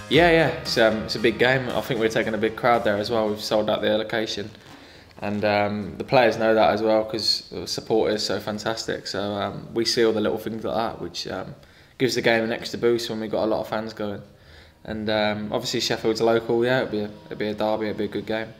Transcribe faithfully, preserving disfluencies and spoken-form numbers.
Yeah, yeah, it's, um, it's a big game. I think we're taking a big crowd there as well. We've sold out the location, and um, the players know that as well because the support is so fantastic. So um, we see all the little things like that, which um, gives the game an extra boost when we've got a lot of fans going. And um, obviously Sheffield's local, yeah, it'll be a, it'll be a derby, it'll be a good game.